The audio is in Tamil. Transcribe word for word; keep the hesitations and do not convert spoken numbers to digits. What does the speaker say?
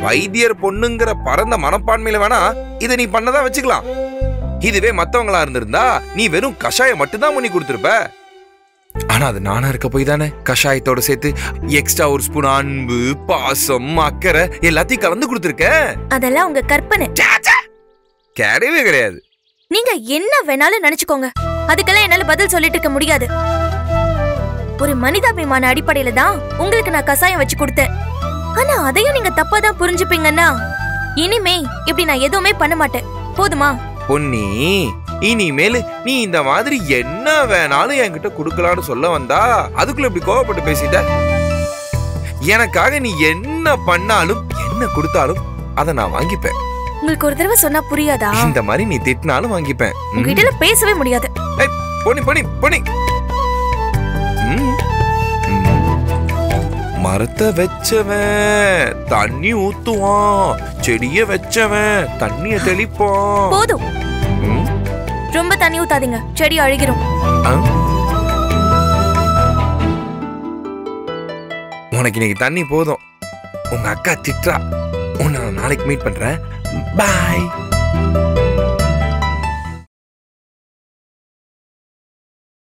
வைத்தியர் பொண்ணுங்கிற பரந்த மனப்பான்மையில வேணா இதை நீ பண்ணதா வச்சுக்கலாம். இதுவே மத்தவங்களா இருந்திருந்தா நீ வெறும் கஷாயம் மட்டும்தான் பண்ணி கொடுத்துருப்ப. ஆனா அது நானா இருக்க போய் தானே கஷாயத்தோட சேர்த்து எக்ஸ்ட்ரா ஒரு ஸ்பூன் அன்பு, பாசம், அக்கறை எல்லாத்தையும் கலந்து கொடுத்துருக்க. அதெல்லாம் உங்க கற்பனை. கிடையவே கிடையாது. நீங்க என்ன வேணாலும் நினைச்சுக்கோங்க, அதுக்கெல்லாம் என்னால பதில் சொல்லிட்டு இருக்க முடியாது. ஒரு மனிதாபிமான அடிப்படையில தான் உங்களுக்கு நான் கஷாயம் வச்சு கொடுத்தேன். ஆனா அதையும் நீங்க தப்பா தான் புரிஞ்சுப்பீங்கன்னா இனிமே இப்படி நான் எதுவுமே பண்ண மாட்டேன். போதுமா? பொன்னி, இனிமேல் நீ இந்த மாதிரி என்ன வேணாலும் என்கிட்ட குடுக்கலான்னு சொல்ல வந்தா அதுக்குள்ள இப்படி கோவப்பட்டு பேசிட்ட. எனக்காக நீ என்ன பண்ணாலும் என்ன கொடுத்தாலும் அதை நான் வாங்கிப்பேன். உங்களுக்கு ஒரு தடவை சொன்னா புரியாதா? இந்த மாதிரி நீ திட்டினாலும் வாங்கிப்பேன். உங்ககிட்ட பேசவே முடியாது. பொன்னி பொன்னி பொன்னி மரத்தை வச்சவன் தண்ணி ஊத்துவான், செடிய வச்சவன் தண்ணிய தெளிப்பான். போதும், ரொம்ப தண்ணி ஊத்தாதீங்க, செடி அழுகிரும். உனக்கு இன்னைக்கு தண்ணி போதும். உங்க அக்கா திட்டா. உன்னை நாளைக்கு மீட் பண்றேன். பாய்.